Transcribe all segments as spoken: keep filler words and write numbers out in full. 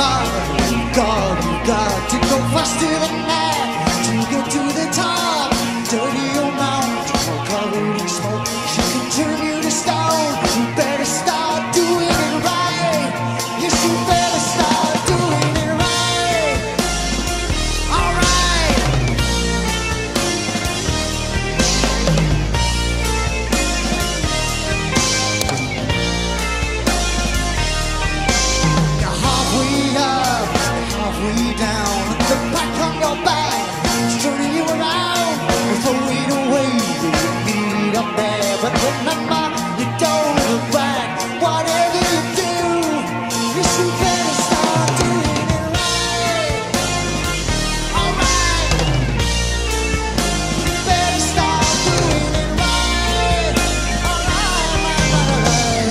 God, God, you got to go faster than that to get to the top. Dirty your mouth, all covered in smoke. She can turn you to stone. You better start doing it right. Yes, you better start doing it right. All right. You're halfway up, halfway down. The back on your back is turning you around. Throw it away, you need up there. But remember, you don't look back. Whatever you do, yes, you better start doing it right. All right. You better start doing it right. All right, all right, all right.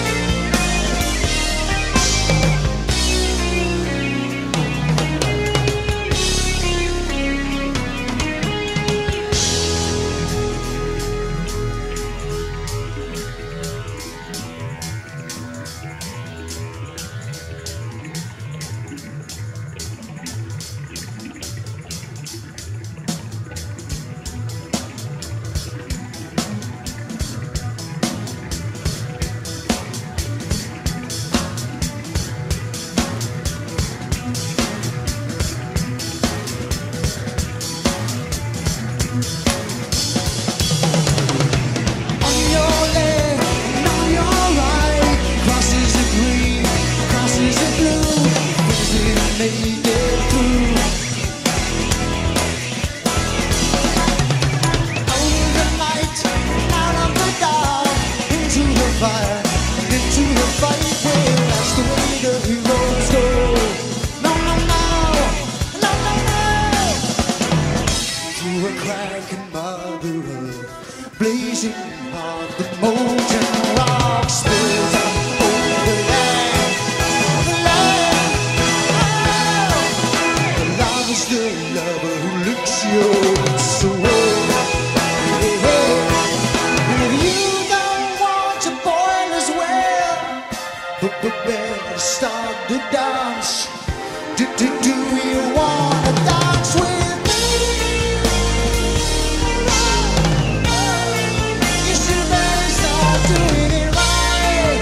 On your left and on your right, crosses are green, crosses are blue. Things didn't make it through. Over the night, out of the dark, into the fire, into the fight. Well, that's the way the heroes go. No, no, no, no, no, no. Through a crack in Mother Earth, blazing hot, the molten rock spills up over the land, over the land. Oh, love is the lover who licks your soul. Hey, hey. And if you don't want to boil as well, but, but better start the dance. Do, do, do you wanna dance with me? You should better start doing it right.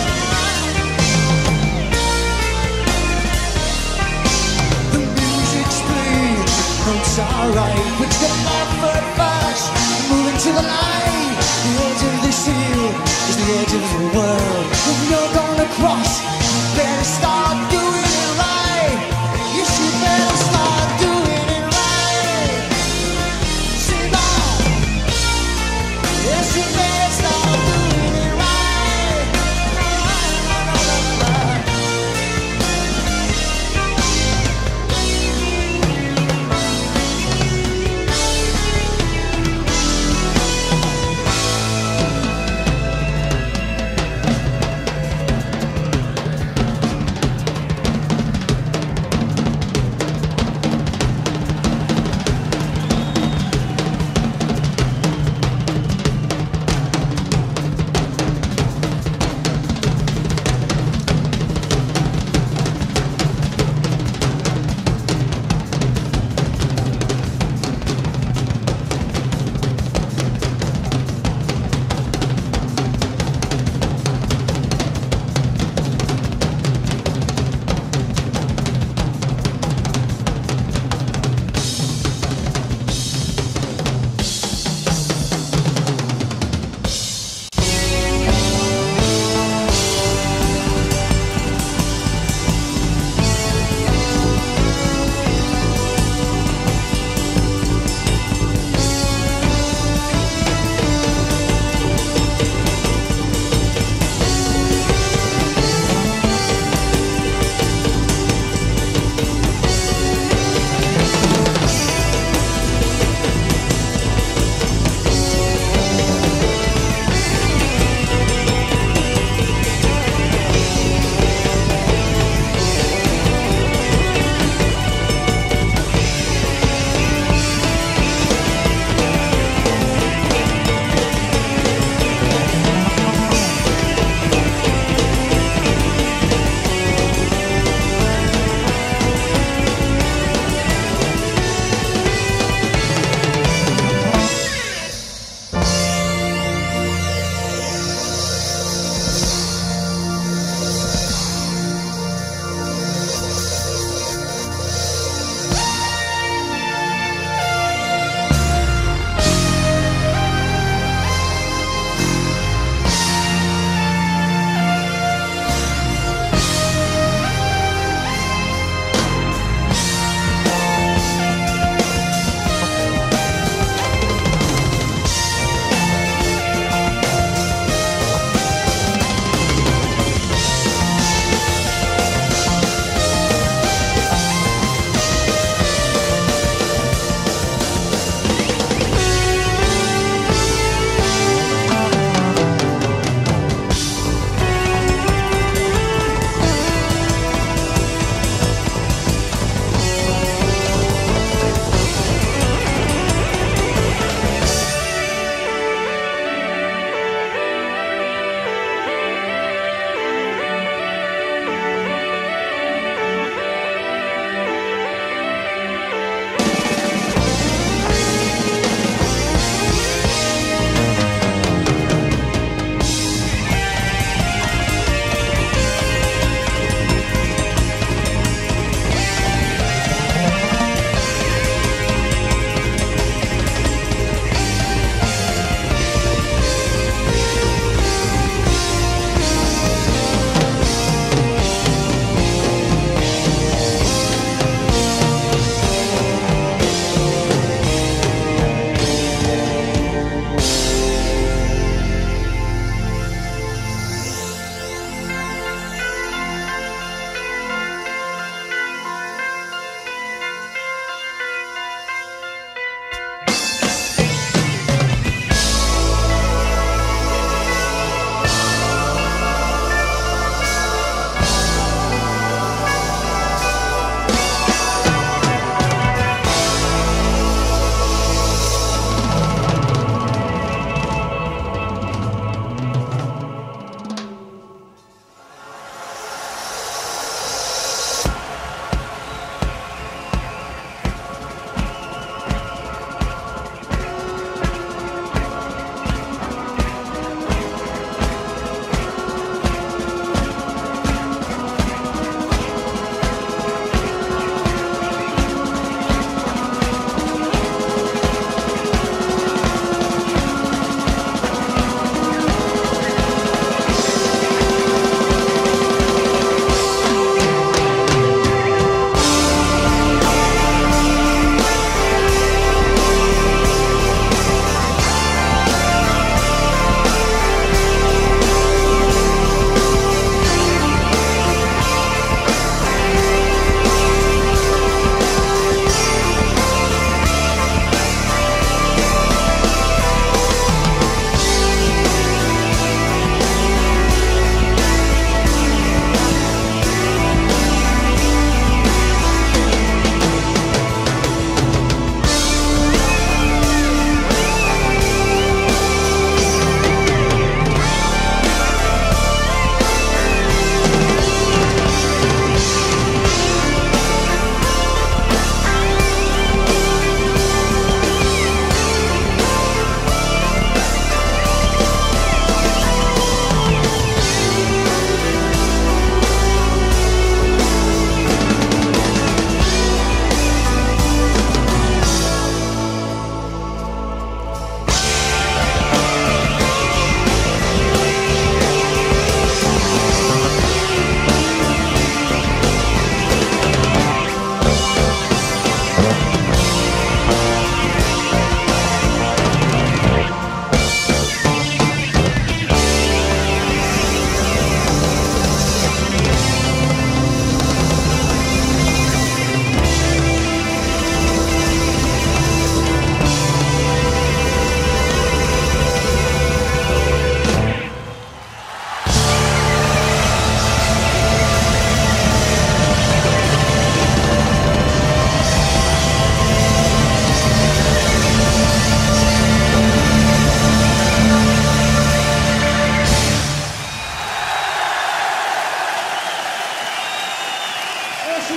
The music's playing, the notes are right. Put your left foot first, moving to the light. The edge of this hill is the edge of the world. If you're gonna cross, you better start doing it right. You should better start doing it right. Sing on. Yes, you better start doing it right.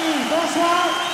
Bonsoir.